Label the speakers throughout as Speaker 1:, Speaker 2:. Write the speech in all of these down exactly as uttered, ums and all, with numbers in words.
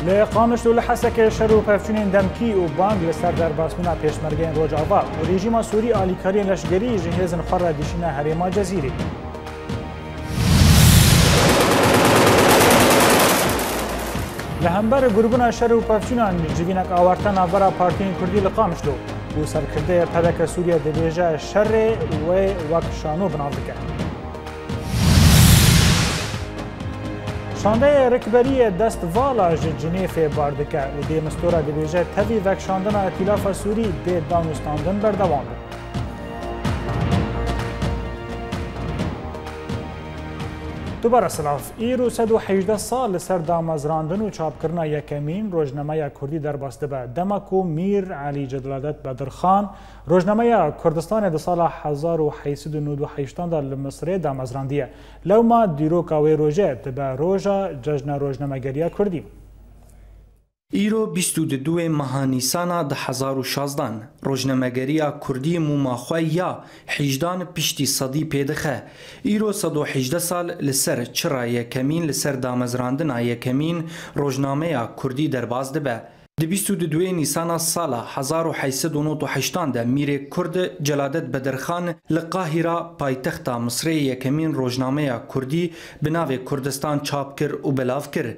Speaker 1: لقامش دول حسك شروع پفچونین دمکی و بانگ لسر در باسمنا پیشمرگین روجاوا و رژیم سوری آلیکاری لشگری جهیزن خور دیشینه هریما جزیری. لهمبر گروبنا شروع پفچونان جوینک آورتن آورا پارتین کردی لقامش دو و سرکرده پدک سوریا دبیجه شر و وک شانو بناوکه. شانده رکبری دست والا جنیف باردکه و دی مستورا دبیجه توی وک شاندن ائتلاف سوری دی دانستاندن بردوام. دوباره سلاف ایرو صد و هجده سال سر دامزراندن و چاپکردن یکمین روزنامه کردی در بسته به دمکو میر علی جدلادت بدرخان روزنامه کردستان در سال هزار و هشتصد و نود و هشت در مصر دامزراندیه لوما دیروکا و روژه به روژا جشن روزنامه‌گری کردی.
Speaker 2: ایرو بیست و دو ماه نیسان ده هزار و شازده روزنامه‌گری کردی موماخوی یا هجدان پشتی صدی پیدخه ایرو صد و هجده سال لسر چرا یکمین لسر دامزراندن یکمین روزنامه کردی در بازده به دی بیست و دو نیسان سال هزار و هشتصد و نود و هشت ده میر کرد جلادت بدرخان لقاهره پایتخت مصر یکمین روزنامه کردی به نام کردستان چاپ کرد و بلاف کرد.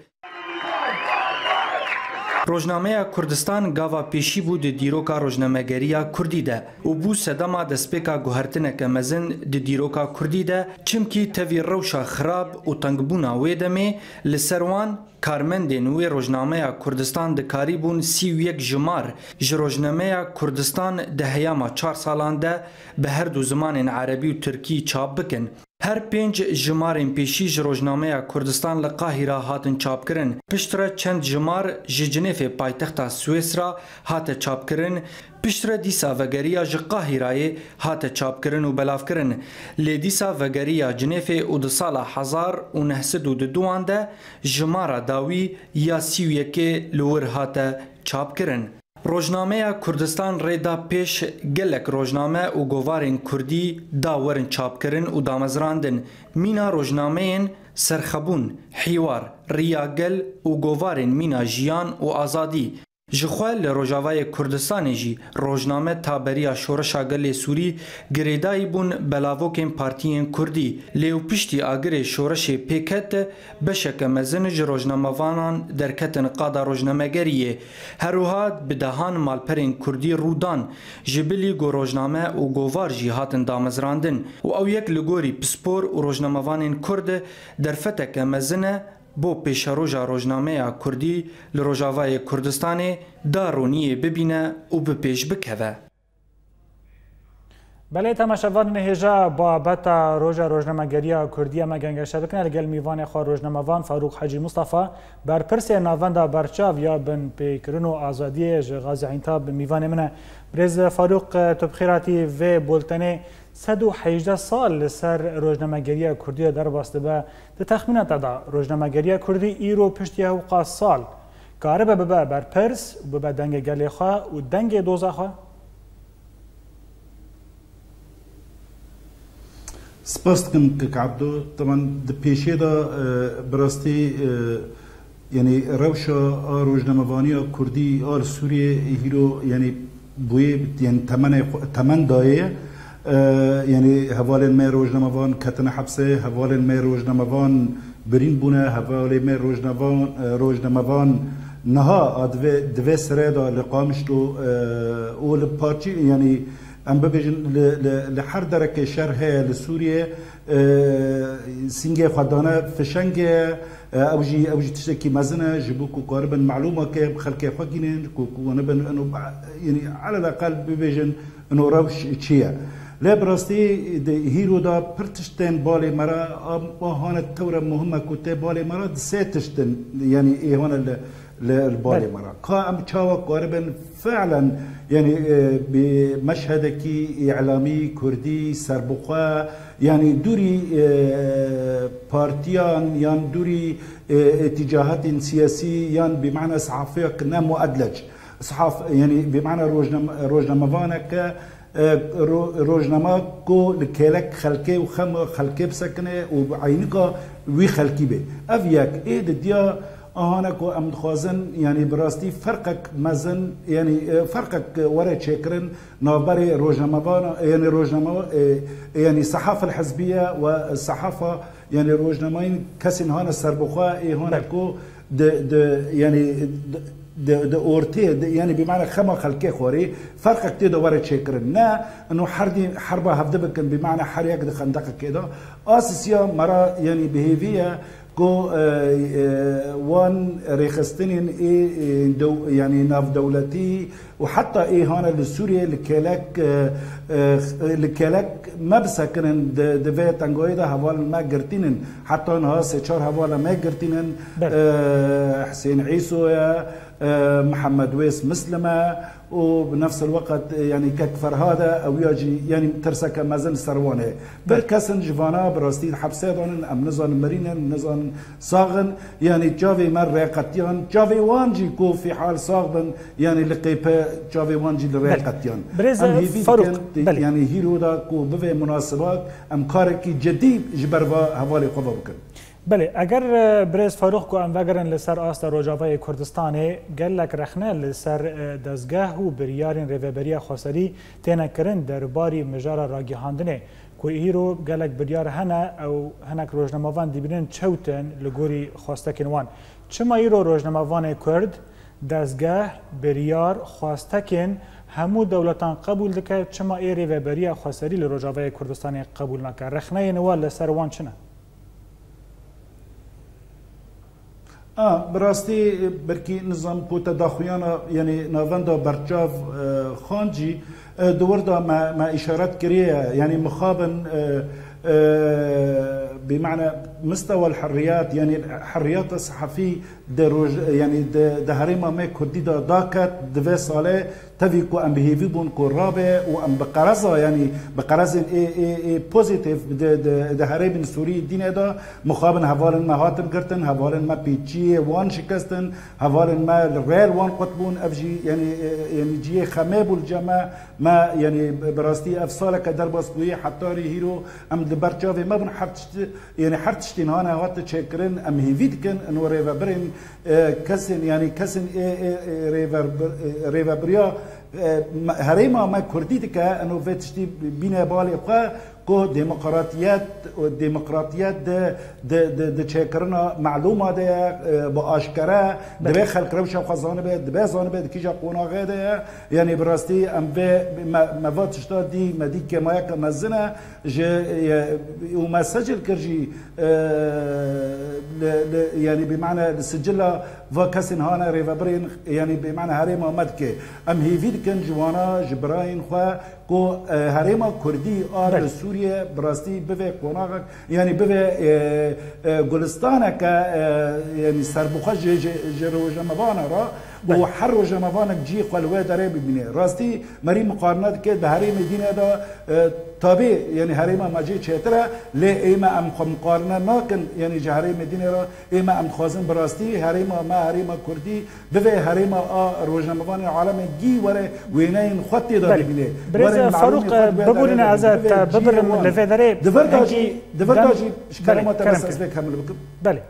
Speaker 2: روزنامه کردستان گاوا پیشی بود دیروکا روزنامه‌گری کردی ده و بو سدما دسپیکا گوهرتنک مزن دی دیروکا کردی ده چمکی توی روشا خراب و تنگبونا ویدمه لسروان کارمندین و روزنامه کردستان دکاری بون سی و یک جمار ج روزنامه کردستان ده هیاما چار سالان ده به هر دو زمان عربی و ترکی چاپ بکن. هر پنج جمارین پیشی ج روزنامه کردستان لقاهره هاتن چاپ کرن پشتره چند جمار ج جنیف پایتخت سوئیسرا هات چاپ کرن پشتره دیسا وگریا ج قاهره هات چاپ کرن و بلاف کرن لی دیسا وگریا جنیف او د سال هزار و نهصد و دوان ده جمارا داوی یا سی و یک لور هات چاپ کرن. روزنامه کردستان ریدا پیش گلک روزنامه و گوارین کردی داورن چاپ کرن و دامزراندن مینا روزنامه سرخبون حوار ریاگل و گوارین مینا جیان و آزادی جخوال روجاوای کردستان جی روزنامه تابریا شورشا گل سوری گریدای بون بلاوکین پارتیین کردی لیو پشتی آگر شورش پیکت بشک مزن ج روزنامه‌وانان درکتن قادا روزنامه‌گریه هروها بدهان مالپرین کردی رودان جبلی گو روزنامه و گووار جی هاتن دامزراندن و او یک لگوری پسپور و روزنامه‌وانین کرد درفتک مزنه بو پیش روژا روزنامه کردی لروجاوای کردستان دارونیه ببینه و به پیش بکوه.
Speaker 1: بله تماشاوان هجا با بتا روژا روزنامه‌گری کردی اما گنگشه بکنه لگل میوان خواه روزنامه‌وان فاروق حاجی مصطفی بر پرسی ناوندا برچاو یا بن پیکرن و آزادی غازی عینتاب میوان منه برز فاروق تبخیراتی و بولتنه صد و هجده سال سر روزنامه‌گری کردی در باسته به تخمین تدا روزنامه‌گری کردی ایرو پشتی حقوق سال کاره به بر پرس و به دنگ گلی خواه و دنگ دوزه خواه.
Speaker 3: سپاس دکم که عبدو طبعا پیشه دا براستی یعنی روشا روزنامه‌وانی کردی آل سوریه هیرو یعنی بوی یعنی تمن تمن دایه یعنی حوالن ما روزنامه‌وان کتن حبسه حوالن ما روزنامه‌وان برین بونه حوالن ما روزنامه‌وان روزنامه‌وان نها ادو دو سره دا لقامش تو اول پارچی یعنی ام ببیجن لهر درک شرح لسوریه سینگه خدانه فشنگ اوجی اوجی تشکی مزنه جبو کو قربن معلومه که خلق فقينين کو ونبن انه يعني على الاقل ببيجن انه روش تشيه لا براستي هيرو دا برتشتن بالي مرا هون التوره مهمه كوتي بالي مرا سيتشتن يعني ايه هون البالي مرا قام تشاوا قربن فعلا يعني بمشهدك اعلامي كردي سربقه يعني دوري بارتيان يعني دوري اتجاهات سياسية يعني بمعنى صحافية كنا مؤدلج صحاف يعني بمعنى روزنامة روزنامة ك روزنامه کو لکلک خلقه و خم خلقه بسکنه و عینکا وی خلقی به اف یک اید دیا آهانك وأم خوازن يعني براستي فرقك مزن يعني فرقك ورا شكرن نابري روجنامه يعني روجنامه يعني الصحافة الحزبية والصحافة يعني روجنامين كسن هانا السربخاء هونكو د د يعني د د اورتي يعني بمعنى خما خلقي خوري فرقك تيدا ورا شكرن نا انه حردي حربه هفدبك بمعنى حريق د خندق كده اساسيا مرا يعني بهيفيا كو وان ريخستنين اي دو يعني ناف دولتي وحتى اي هنا لسوريا لكلك لكلك ما بسكنن دفيت تنجويدا هوال ما قرتينن حتى نها سيشار هوال ما قرتينن حسين عيسو محمد ويس مسلمة وبنفس الوقت يعني ككفر هذا او يجي يعني ترسك مازن سروانه بالكسن جفانا براستي حبسيدون ام نزان مرين نزان صاغن يعني جافي مره قتيان جافي وانجي كو في حال صاغبن يعني لقيبه جافي وانجي لرقتيان
Speaker 1: ام فاروق
Speaker 3: يعني هيرو دا كو بفي مناسبات ام كاركي جديد جبروا حوالي قبا بكن
Speaker 1: بله اگر برز فاروق کو ام وگرن لسر آست روجاوای کردستان گلک رخنه لسر دزگاه و بریارین ریوبریا خسری تینا کرن درباری مجارا راگیهاندنه کو ایرو گلک بریار هنه او هنک روزنامه‌وان دیبرن چوتن لگوری خواستکن وان چما ایرو روزنامه‌وان کرد دزگاه بریار خواستکن همو دولتان قبول دکه چما ای ریوبریا خسری لروجاوای کردستان قبول نکه رخنه نوال لسر وان چنه
Speaker 3: آه براستي بركي نظام بوتا داخويانا يعني نافندا برجاف آه خانجي آه دوردا ما ما اشارات كريه يعني مخابن آه آه بمعنى مستوى الحريات يعني حريات الصحفي دروج يعني دهريما ما كردي دا داكت دفي صالح تفيكو ام بهيفي بون كرابه وام بقرزه يعني بقرز اي اي اي بوزيتيف دهريم سوري دين دا مخابن هوالن ما هاتن كرتن هوالن ما بيتشي وان شكستن هوالن ما الريل وان قطبون افجي يعني يعني جي خماب الجماعه ما يعني براستي افصالك دربس بوي حتى هيرو ام دبرجافي ما بن حرتش يعني حرتشتين هنا هات تشكرن ام هيفيدكن انو ريفابرين كسن يعني كسن ريفابريا هريما ما كرديتك انه فتشتي بينا بالي كو ديمقراطيات والديمقراطيات ده ده ده, ده تشكرنا معلومه ده باشكره ده خلق روشه خزانه به ده زانه به كيجا قوناغه ده يعني براستي ام به ما فاتش دي مدي كما يك مزنه وما سجل كرجي يعني بمعنى السجل فكسن هانا ريفابرين يعني بمعنى هريما مدكه ام هيفيد كان جوانا جبراين خو كو هريما كردي ار سوريا براستي بفي قوناغ يعني بفي غولستانك يعني سربخه جروجمبانا را و حر جمبانك جي قلوه داره ببینه راستی مری مقارنات که به هریم دینه دا تابع يعني هريما ما جي چتره ل ايما ام مقارنه ناكن يعني جهريم دينه را ايما ام خازن براستي هريما ما هريما كردي بفي هريما ا روزنامه‌وان العالم جي وره وينين خطي دا ببینه
Speaker 1: برز فاروق ببولنا ازات ببر لفدري
Speaker 3: دفرداجي دفرداجي كلمات بس اسبك كمل بكم
Speaker 1: بله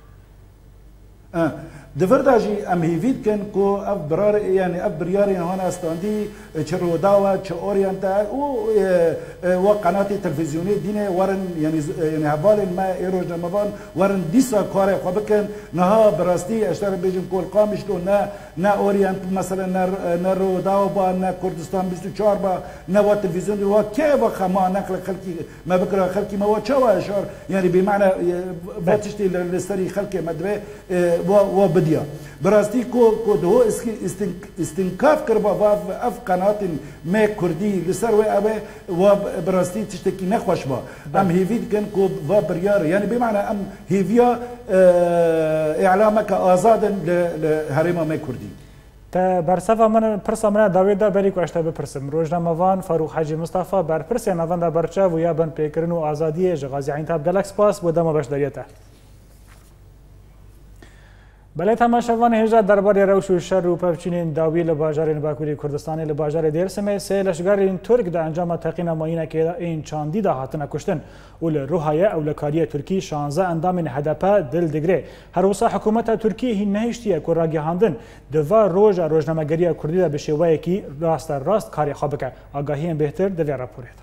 Speaker 3: اه دفرداجي ام هيفيد كان كو اف برار يعني اف برياري هنا استاندي تشرو داوا تش اورينتا و قناه تلفزيونيه دينه ورن يعني يعني هبال ما ايروج رمضان ورن ديسا كاره خبكن نها براستي اشتر بيجن كل قامش نا نا اورينت مثلا نرو داوا با نا كردستان بيست و چهار با نا تلفزيون و كيف خما نقل خلقي ما بكره خلقي ما وچوا اشار يعني بمعنى باتشتي للستري خلقي مدري و بديا براستي كو كو دو استنكاف كربا اف قناه ما كردي لسر ابي وبراستي تشتكي نخوش با ام هيفيد كان كو بريار يعني بمعنى ام هيفيا اه اعلامك ازاد لهريما ما كردي
Speaker 1: تا برسفا من پرسا من داویدا بری کو اشتا بپرسم روزنامه‌وان فاروق حاجی مصطفی بر پرسه نواندا برچا و یا بن پیکرن و آزادی غازی عین تاب گلکس پاس و دما باش دریته بله تماشاوان هجا درباره روش و شر و پفچینین داوی لباجار باکوری کردستان لباجار دیرسمه سه لشگرین ترک ده انجام تقینا ماینه که این چاندی ده هاتنه کشتن و لروحایه او لکاری ترکی شانزه اندام هدپه دل دگره هر وسا حکومت ترکی هی نهشتیه که راگی هاندن دوا روژ روژنمگری کردی ده بشیوه کی راست راست کاری خوابکه آگاهی بهتر دوی راپوریت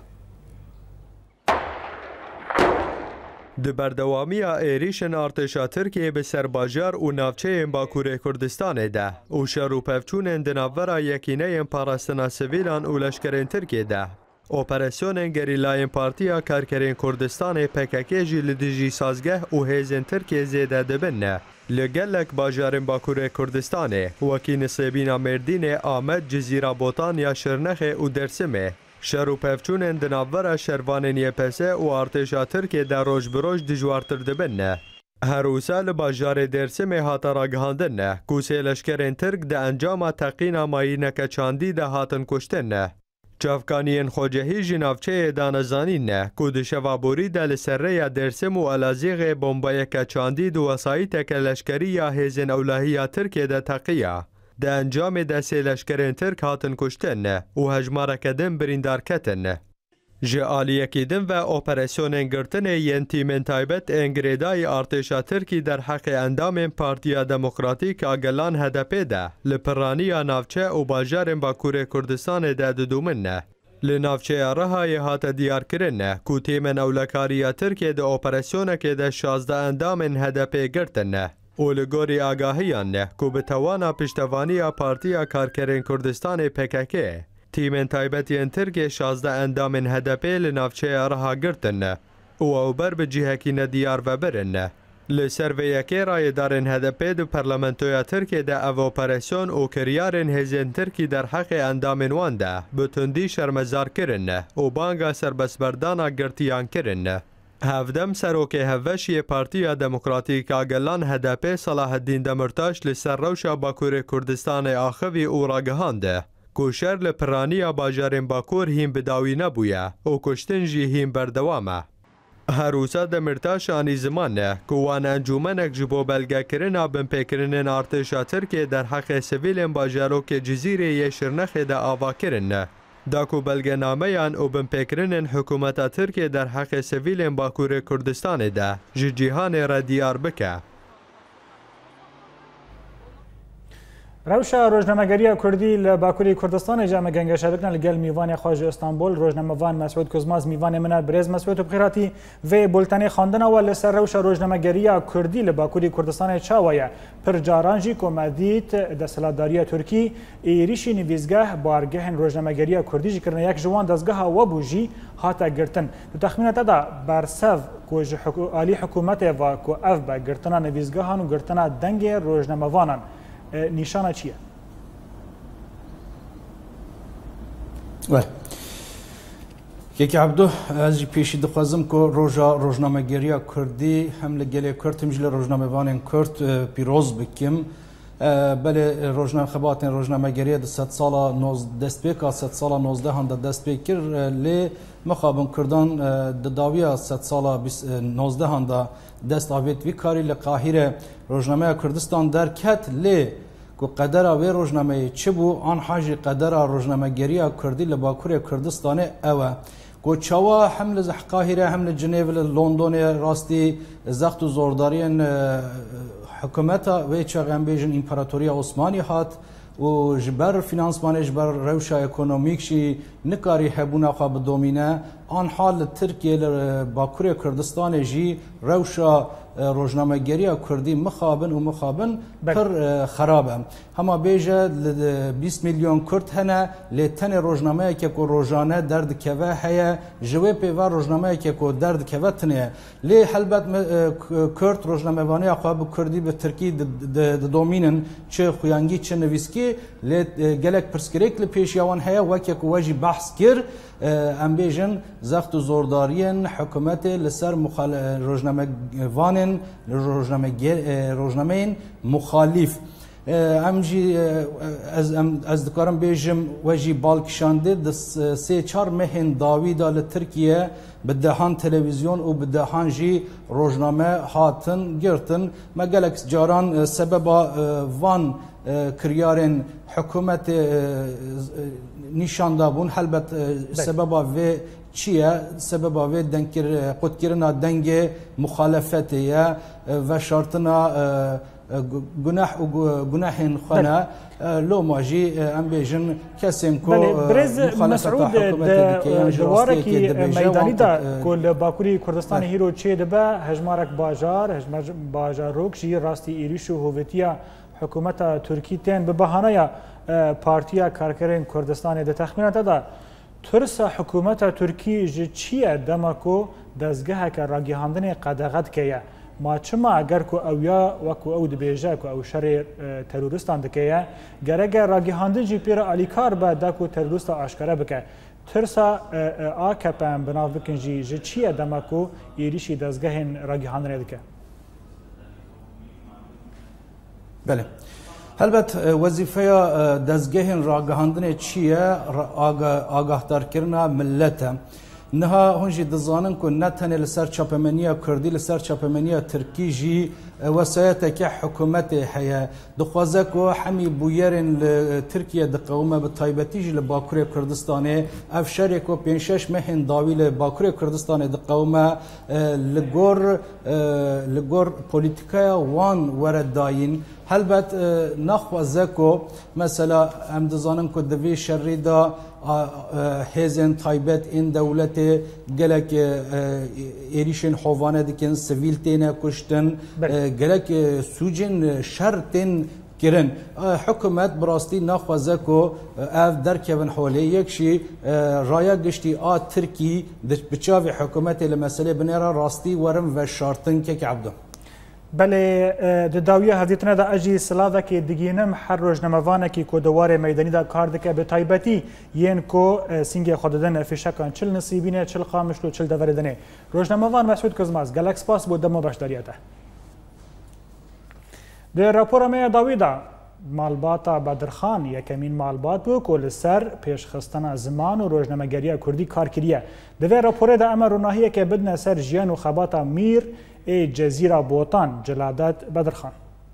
Speaker 4: د بردوامی ایریشن ارتشا ترکیه به سرباجار و ناوچه باکوری کردستان ده و شروع پفچون دناورا یکینه پاراستنا سویلان و لشکرین ترکیه ده. اپراسیون گریلاین پارتیا کارکرین کردستان پککی جی لدیجی سازگه و هیزن ترکیه زیده دبنه. لگلک باجارن باکوری کردستانه وکی نصیبین مردین آمد جزیره بوتان یا شرنخ و درسمه. شر و پفچون دناور شروانین یپسه و ارتشا ترکیه در روش بروش دجوارتر دبنه. هر وسال باجار درسم هاتا راگهاندن نه کوسه لشکرین ترک ده انجام تقینا ماینک چاندی ده هاتن کشتن نه. چافکانین خوجهی جنافچه دانزانین نه که ده شوابوری ده لسره درسم و الازیغ بمبایک چاندی دو وسایت که لشکری یا هیزن اولهی ترکیه ده تقیه. ده انجام ده سه لشکرین ترک هاتن کشتن و هجماره کدن بریندار کتن. جه آلیه کدن و اپراسیون گرتن ین تیمن تایبت انگریدای ارتشا ترکی در حق اندام پارتیا دموکراتیک آگلان هدپه ده لپرانی نافچه و باجار باکور کردستان ده دومن نه. لنافچه رهای هات دیار کرن که تیمن اولکاری ترکی ده اپراسیون که ده شازده اندام هدپه گرتن نه. و لگوری آگاهیان نه که به توانا پشتوانی پارتیا کارکرین کردستان پککه تیمن تایبتین ترک شازده اندام هدپه لنافچه رها گرتن و او بر به جهکی ندیار و برن لسر و یکی رای دارن هدپه دو پرلمنتویا ترکی ده او اپراسیون و کریارن هزین ترکی در حق اندام وانده به تندی شرمزار کرن و بانگا سربسبردانا گرتیان کرن. هفدم سروک هفشی پارتیا دموکراتیک آگلان هدپه صلاح الدین دمرتاش لسر روشا باکور کردستان آخوی او راگهانده. کوشر لپرانی باجارین باکور هیم بداوی نبویه و کشتن جی هیم بردوامه. هروسا دمرتاش آنی زمانه که وان انجومنک جبو بلگه کرنا بن پیکرنن ارتشا ترکیه در حق سویلین باجارو که جزیره یه شرنخ ده آوا کرنه. داکو بلگه نامه او بن پیکرنن حکومت ترکیه در حق سویلین باکور کردستان ده جی جیهان را دیار بکه.
Speaker 1: روشا روزنامه‌گری کردی لباکوری کردستان جامعه گنگش بکنن لگل میوان خواج استانبول روزنامه‌وان مسعود کزماز میوان من برز مسعود بخیراتی و بولتن خواندن اول سر روشا روزنامه‌گری کردی لباکوری کردستان چاویه پر جارانجی کومدیت دستلاداری ترکی ایریشی نویزگاه بارگه روزنامه‌گری کردی جکرن یک جوان دزگاه و بوجی هاتا گرتن تو تخمینات دا برسف کوج عالی حکومت و کو اف با گرتنا نویزگاهان و گرتنا دنگ روزنامه‌وانان نیشانه چیه؟
Speaker 3: وای یکی عبدو از پیشی دخوازم که روزا روزنامه‌گری کردی هم لگلی کرد هم جل روزنامه‌وان کرد پیروز بکیم بله روزنامه خبات روزنامه‌گری دست سال نوز دست بیک ست سال نوزده هم دست بیکر لی مخابن کردن دداوی ست سال نوزده هم دست آوید وی کاری لقاهره روزنامه کردستان در کت لی که قدر و روزنامه چه بو آن حاجی قدر روزنامه‌گری کردی لباکوری کردستان اوه که چوا حمل قاهره حمل جنیو لندن راستی زخت و زوردارین حکومت و چغم بیجن امپراتوری عثمانی هات و جبر فینانسمان جبر روشا اکونومیک شی نکاری هبونا خواب دومینه آن حال ترکیه باکوری کردستان جی روشا روزنامه‌گری کردی مخابن و مخابن پر خرابه هما بیجه بیست میلیون کرد هنه لیتن روزنامه که کو روزانه درد کوه هیا جوی پیوار روزنامه که کو درد کوه تنه لی حلبت کرد روزنامه‌وانی خواب کردی به ترکی دومینن چه خویانگی چه نویسکی لی گلک پرسکریک لی پیشیوان هیا وکی کو واجی بحث کر ام بیجن زخت و زوردارین حکومت لسر روزنامه‌وان روزنامه روزنامه مخالف
Speaker 5: ام جی از از دکارم بیجم وجی بالکشانده د سه چهار مهن داوید ال ترکیه به دهان تلویزیون و به دهان جی روزنامه هاتن گرتن مگلک جاران سبب وان کریارن حکومت نشان دابون البت سبب و چیه سبب و دنکر قدکرنا دنگ مخالفته و شرطنا گناه و گناه خانه لو ماجی ام بیجن کسیم کو
Speaker 1: برز مسعود دواره کی میدانی دا کل باکوری کردستان هیرو چه دبه هجمارک باجار هجمار باجار روک جی راستی ایریش و هویتیا حکومت ترکی تن به بهانه پارتیا کارکرین کردستان ده تخمینات دا ترس حکومت ترکی جی چیه دمکو دزگه که راگیهاندن قدغت که ما چما اگر کو اویا وکو او دبیجه کو او شر تروریستان دکه گرگه راگیهاندن جی پیر الیکار با دکو تروریست آشکاره بکه ترسا آکپم بناو بکن جی جی چیه دمکو ایریشی دزگه راگیهاندن دکه
Speaker 5: بله البته وظیفه دزگه راگهاندن چیه آگاهدار کردن ملت نها هنجی دزانن کو نتنه لسر چاپمنیا کردی لسر چاپمنیا ترکی جی وسایت که حکومت حیا دخوازه کو حمی بویرن ترکیه دقومه به تایبتی جی لباکوری کردستان افشاری کو پنجشش مهن داوی لباکوری کردستان دقومه لگور لگور پولیتیکا وان ورد داین هلبت نخوازه کو مثلا ام دزانن کو دوی شری دا هزن تایبت این دولت گلک ایریشن حوانه دکن سویل تینه کشتن گلک سوجن شرطن کرن حکومت براستی نخوازه کو اف درکون حوله یکشی رایا گشتی آ ترکی بچاوی حکومت لمسئله بنیرا راستی ورم و شارطن که عبدو
Speaker 1: بله د داویه هدیتنه د اجی سلاوه کې دګینم هر روزنامه‌وانه کې کو دواره میدانی دا کار دکه به تایبتی ین کو سینګ خوددن فشکان چل نصیبینه چل خامشلو چل دوردنه روزنامه‌وان مسعود کزماز گلکس پاس بود دمو باشداریته د راپور مې داویدا مالباتا بدرخان یکمین مالبات بو کل سر پیشخستن زمان و روزنامه‌گری کردی کار کریه د راپور د امر ناحیه کې بدن سر جیان و خباتا میر ای جزیره بوتان جلادت بدرخان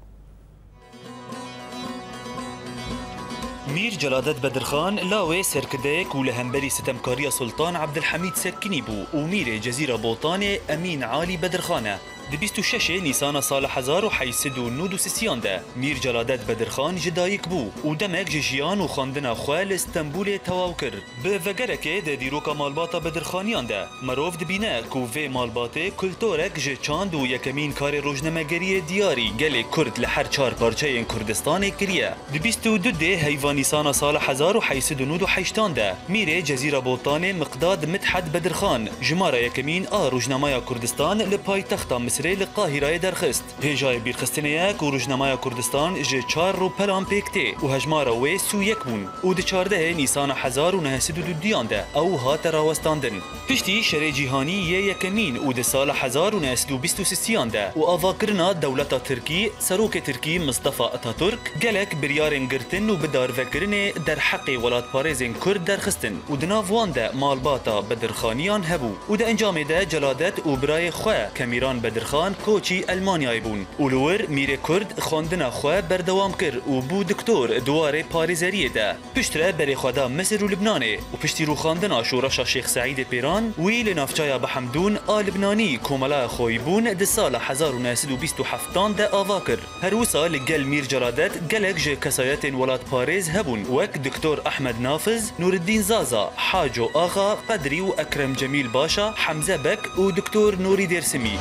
Speaker 6: میر جلادت بدرخان لاوی سرکدک و لهمبری ستمکاری سلطان عبدالحمید سکنی بو و میر جزیره بوتان امین عالی بدرخانه د بیست و شش نیسان سال هزار و هشتصد و نود و سیان ده میر جلادت بدرخان جدایک بو و دمک جیان و خواندن خوال استنبول تواو کرد به وگرکه د دیروکا مالباتا بدرخانیان ده مروف دبینه کو و مالباته کلتورک ج چاند و یکمین کار روزنامه‌گری دیاری گل کرد لهر چهار پارچه کردستان کریه د بیست و دو ده هیوان نیسان سال هزار و هشتصد و نود و هشت ده میر جزیره بوتان مقداد مدحت بدرخان جماره یکمین آ روزنامه کردستان لپایتخت مصر لقاهره درخست هجای بیرخستنیک و روزنامه کردستان ج چهار رو پلان پکته و هجماره و سو یک بون و د چهارده نیسان هزار و نهصد و دو دیانده او هات راوستاندن پشتی شری جیهانی یکمین و د سال هزار و نهصد و بیست و سه ده و آواکرنا دولت ترکی سروک ترکی مصطفی اتاتورک گلک بریارن گرتن و بدار وکرن در حق ولات پاريزن کرد درخستن و د ناوان ده مالباتا بدرخانیان هبو و د انجام ده جلادت و برای خو کمیران بدرخان کوچی المانیای بون اولور میر کرد خواندن خو بردوام کر و بو دکتور دوار پاریزریه ده پشتره بری خدا مصر و لبنانه و پشتی رو خواندن شورش شیخ سعید پیران وی لنافچای بحمدون آ لبنانی کوملا خوی بون د سال هزار و نهصد و بیست و هفت ده آواکر هر سال گل میر جلادت گلک ج کسایت ولات پاریز هبون وک دکتور احمد نافذ نور الدین زازا حاج و آغا قدری و اکرم جمیل باشا حمزه بک و دکتور نوری درسمی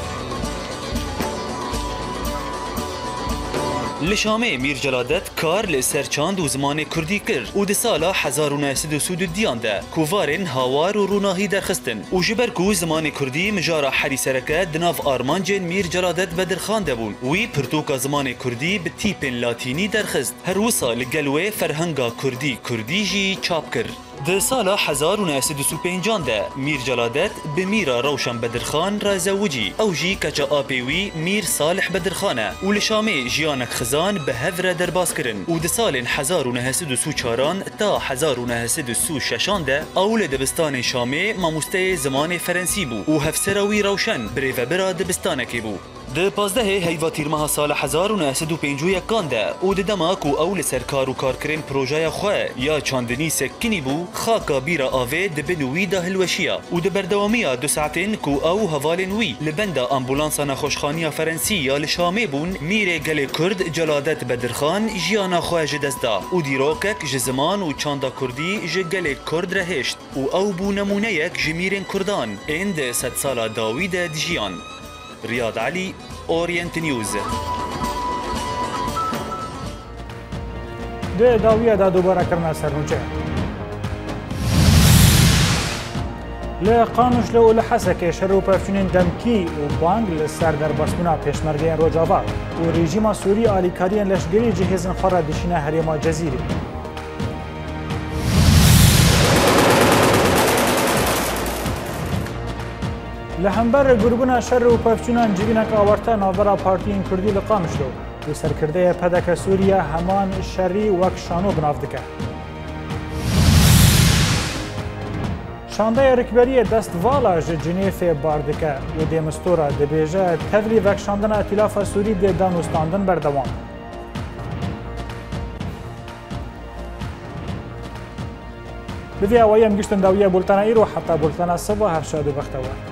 Speaker 6: لشامه میر جلادت کار لسر چاند و زمان کردی کرد و د سالا هزار و نهصد و سی و دو ده کووارن هاوار و روناهی درخستن و جبرکو زمان کردی مجارا حری سرکه دناف آرمانجن میر جلادت بدرخان دبون وی پرتوکا زمان کردی به تیپن لاتینی درخست هر وصا لگلوه فرهنگا کردی کردی جی چاپ کرد د سالا هزار و نهصد و سی و پنج ده میر جلادت به میرا روشن بدرخان را زوجی او جی کچا آپیوی میر صالح بدرخانه و لشامه جیانک خزان به هفره درباز کرن و د سال هزار و نهصد و سی و چهار تا هزار و نهصد و سی و شش ده اول دبستان شامه ماموسته زمان فرنسی بو و هفسروی روشن بریو برا دبستانکی بو. د پازده هیوا تیرمها سال هزار و نهصد و پنجاه و یک ده او د دماک و اول سرکار و کارکرین پروژه خواه یا چاندنی سکنی بو خاکا بیرا آوه د بنوی دا هلوشیا و د بردوامی دو ساعتین کو او حوالین وی لبند امبولانس نخوشخانی فرنسی یا لشامه بون میر گل کرد جلادت بدرخان جیانا خواه جدزدا و دیروکک جزمان و چاندا کردی جگل کرد رهشت و او بو نمونه یک جمیرین کردان اند ست سالا داوید دجیان. رياض علي اورينت نيوز.
Speaker 1: ده داویه دا دوباره کرنا سرنوچه ل قانوش له ول حسکه شرو پفچونین دمکی و بانگ لسر در باسمونا پیشمرگین روجاوا و رژیم سوری آلیکاریان لشگری جهیزن خورا دشینه هریما جزیره. لهمبر گروبنا شر و پفچونان جیبینک آورتا ناورا پارتیین کردی لقامش دو و سرکرده پدک سوریه همان شری وک شانو بناف دکه. شانده رکبری دست والا جنیف باردکه و دیمستورا دبیجه تولی وک شاندن ائتلاف سوری دی دانوستاندن بردوام. بذی اوایم گشتن داویه بولتنا ایرو حتی بولتنا صبح هفشاد و بختوار.